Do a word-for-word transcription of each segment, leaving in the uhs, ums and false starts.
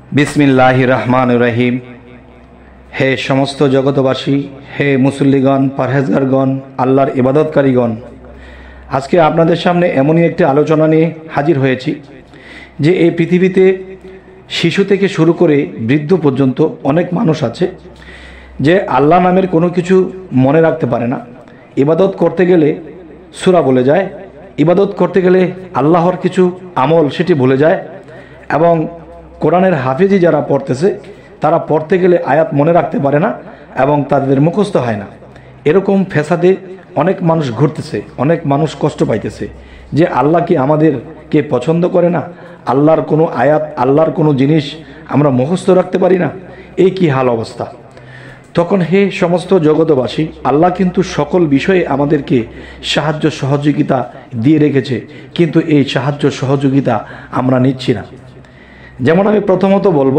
बिस्मिल्लाहिर रहमानिर रहीम। हे समस्त जगतबासी, हे मुसल्लिगण, परहेजगारगण, आल्लाहर इबादतकारीगण, आज के आपनादेर सामने एमनई एकटी आलोचना निये हाजिर हयेछि जे এই পৃথিবীতে शिशु থেকে शुरू করে বৃদ্ধ পর্যন্ত অনেক মানুষ আছে যে আল্লাহ নামের কোনো কিছু মনে রাখতে পারে না। ইবাদত করতে গেলে সূরা ভুলে যায়, ইবাদত করতে গেলে আল্লাহর কিছু আমল সেটি ভুলে যায় এবং কোরআনের হাফেজি যারা পড়তেছে তারা পড়তে গেলে আয়াত মনে রাখতে পারে না এবং তাদের মুখস্থ হয় না। এরকম ফেসাদে অনেক মানুষ ঘুরতেছে, অনেক মানুষ কষ্ট পাইতেছে যে আল্লাহ কি আমাদেরকে পছন্দ করে না, আল্লাহর কোনো আয়াত, আল্লাহর কোনো জিনিস আমরা মুখস্থ রাখতে পারি না। এই কি হাল অবস্থা। তখন হে সমস্ত জগতবাসী, আল্লাহ কিন্তু সকল বিষয়ে আমাদেরকে সাহায্য সহযোগিতা দিয়ে রেখেছে, কিন্তু এই সাহায্য সহযোগিতা আমরা নিচ্ছি না। যেমন আমি প্রথমত বলবো,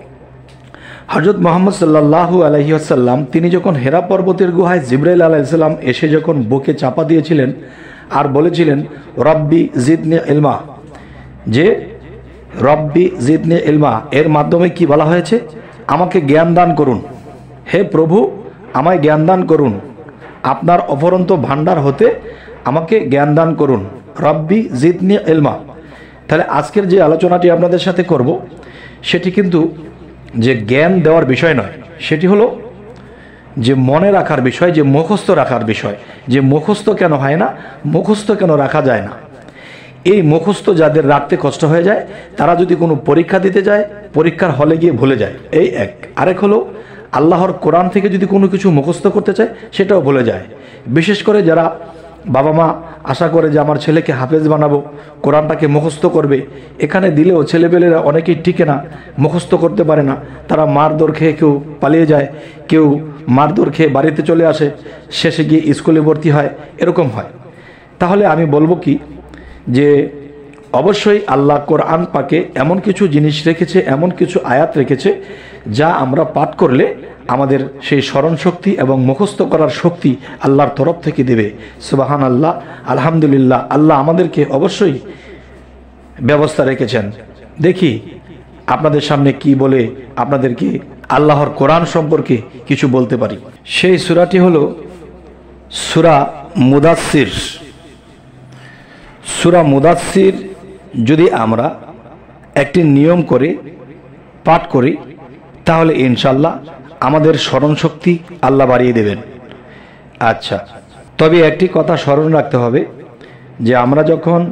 হযরত মুহাম্মদ সাল্লাল্লাহু আলাইহি ওয়াসাল্লাম তিনি যখন হেরা পর্বতের গুহায় জিবরাইল আলাইহিস সালাম এসে যখন বুকে চাপা দিয়েছিলেন আর বলেছিলেন রব্বি জিদনি ইলমা, যে রব্বি জিদনি ইলমা, এর মাধ্যমে কি বলা হয়েছে, আমাকে জ্ঞান দান করুন, হে প্রভু আমায় জ্ঞান দান করুন, আপনার অফরন্ত ভান্ডার হতে আমাকে জ্ঞান দান করুন, রব্বি জিদনি ইলমা। তাহলে আজকের যে আলোচনাটি আপনাদের সাথে করব সেটি কিন্তু যে জ্ঞান দেওয়ার বিষয় নয়, সেটি হলো যে মনে রাখার বিষয়, যে মুখস্থ রাখার বিষয়। যে মুখস্থ কেন হয় না, মুখস্থ কেন রাখা যায় না, এই মুখস্থ যাদের রাখতে কষ্ট হয়ে যায় তারা যদি কোনো পরীক্ষা দিতে যায় পরীক্ষার হলে গিয়ে ভুলে যায়, এই এক। আরেক হলো আল্লাহর কোরআন থেকে যদি কোনো কিছু মুখস্থ করতে চায় সেটাও ভুলে যায়। বিশেষ করে যারা বাবা মা আশা করে যে আমার ছেলেকে হাফেজ বানাবো, কোরআনটাকে মুখস্থ করবে, এখানে দিলেও ছেলেপেলেরা অনেকেই টিকে না, মুখস্থ করতে পারে না, তারা মারধর খেয়ে কেউ পালিয়ে যায়, কেউ মারধর খেয়ে বাড়িতে চলে আসে, শেষে গিয়ে স্কুলে ভর্তি হয়, এরকম হয়। তাহলে আমি বলবো কি, যে অবশ্যই আল্লাহ কোরআন পাকে এমন কিছু জিনিস রেখেছে, এমন কিছু আয়াত রেখেছে যা আমরা পাঠ করলে আমাদের সেই স্মরণ শক্তি এবং মুখস্থ করার শক্তি আল্লাহর তরফ থেকে দেবে। সুবহান আল্লাহ, আলহামদুলিল্লাহ, আল্লাহ আমাদেরকে অবশ্যই ব্যবস্থা রেখেছেন। দেখি আপনাদের সামনে কি বলে আপনাদেরকে আল্লাহর কোরআন সম্পর্কে কিছু বলতে পারি। সেই সূরাটি হলো সূরা মুদাসসির। সূরা মুদাসসির যদি আমরা একটি নিয়ম করে পাঠ করি তাহলে ইনশাআল্লাহ আমাদের স্মরণ শক্তি আল্লাহ বাড়িয়ে দেবেন। আচ্ছা, তবে একটি কথা স্মরণ রাখতে হবে যে আমরা যখন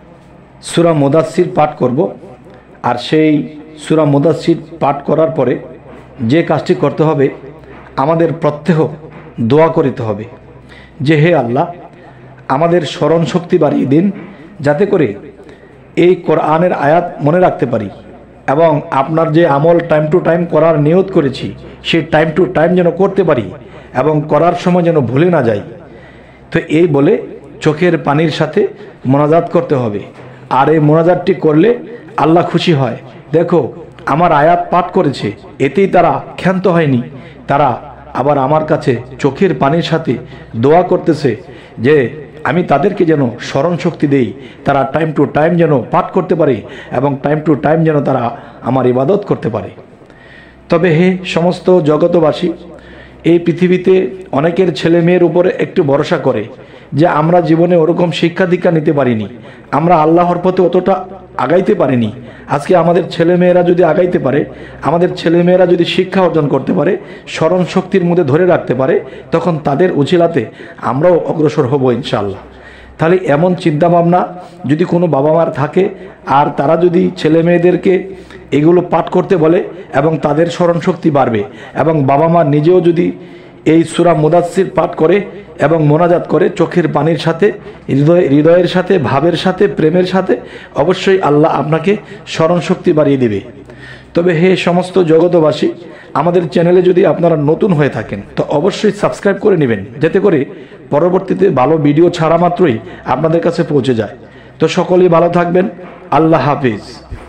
সূরা মুদাসসির পাঠ করব আর সেই সূরা মুদাসসির পাঠ করার পরে যে কাজটি করতে হবে, আমাদের প্রত্যহ দোয়া করতে হবে যে হে আল্লাহ আমাদের স্মরণ শক্তি বাড়িয়ে দিন, যাতে করে এই কোরআনের আয়াত মনে রাখতে পারি এবং আপনার যে আমল টাইম টু টাইম করার নিয়ত করেছি সেই টাইম টু টাইম যেন করতে পারি এবং করার সময় যেন ভুলে না যাই। তো এই বলে চোখের পানির সাথে মোনাজাত করতে হবে। আর এই মোনাজাতটি করলে আল্লাহ খুশি হয়, দেখো আমার আয়াত পাঠ করেছে, এতেই তারা ক্ষান্ত হয়নি, তারা আবার আমার কাছে চোখের পানির সাথে দোয়া করতেছে যে আমি তাদেরকে যেন স্মরণ শক্তি দেই, তারা টাইম টু টাইম যেন পাঠ করতে পারে এবং টাইম টু টাইম যেন তারা আমার ইবাদত করতে পারে। তবে হে সমস্ত জগতবাসী, এই পৃথিবীতে অনেকের ছেলে মেয়ের উপরে একটু ভরসা করে যে আমরা জীবনে ওরকম শিক্ষা দীক্ষা নিতে পারিনি, আমরা আল্লাহর পথে অতটা আগাইতে পারিনি। আজকে আমাদের ছেলে মেয়েরা যদি আগাইতে পারে, আমাদের ছেলে মেয়েরা যদি শিক্ষা অর্জন করতে পারে, স্মরণ শক্তির মধ্যে ধরে রাখতে পারে, তখন তাদের উছিলাতে আমরাও অগ্রসর হব ইনশাআল্লাহ। তাহলে এমন চিন্তাভাবনা যদি কোনো বাবা মার থাকে আর তারা যদি ছেলে মেয়েদেরকে এগুলো পাঠ করতে বলে এবং তাদের স্মরণ শক্তি বাড়বে, এবং বাবা মা নিজেও যদি এই সূরা মুদাসসির পাঠ করে এবং মোনাজাত করে চোখের পানির সাথে, হৃদয় হৃদয়ের সাথে, ভাবের সাথে, প্রেমের সাথে, অবশ্যই আল্লাহ আপনাকে স্মরণ শক্তি বাড়িয়ে দেবে। তবে হে সমস্ত জগতবাসী, আমাদের চ্যানেলে যদি আপনারা নতুন হয়ে থাকেন তো অবশ্যই সাবস্ক্রাইব করে নেবেন, যাতে করে পরবর্তীতে ভালো ভিডিও ছাড়া মাত্রই আপনাদের কাছে পৌঁছে যায়। তো সকলেই ভালো থাকবেন, আল্লাহ হাফেজ।